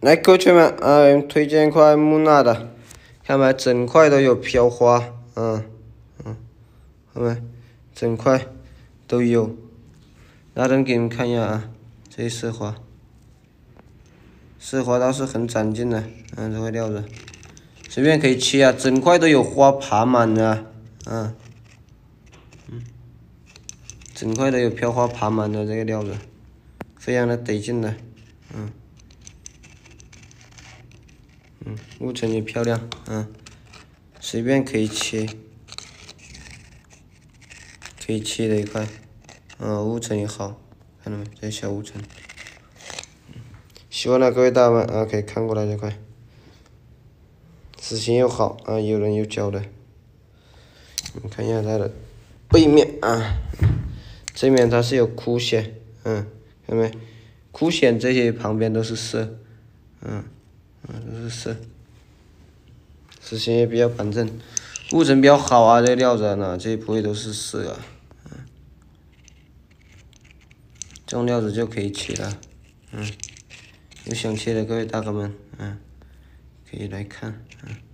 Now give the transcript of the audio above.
来，各位圈们，推荐一块木讷的，看没？整块都有飘花，看没？整块都有。拿灯给你们看一下啊，这色花，色花倒是很长劲的，这块料子，随便可以切啊，整块都有花爬满的，整块都有飘花爬满的这个料子，非常的得劲的，雾层也漂亮，随便可以切，可以切的一块，雾层也好，看到没？这小雾层，喜欢的各位大们可以看过来这块，丝线又好有棱有角的，你们看一下它的背面这面它是有枯线，看到没？枯线这些旁边都是色，都是色。丝线也比较板正，雾层比较好啊，这个料子呢，这些不会都是色这种料子就可以切了，有想切的各位大哥们，可以来看，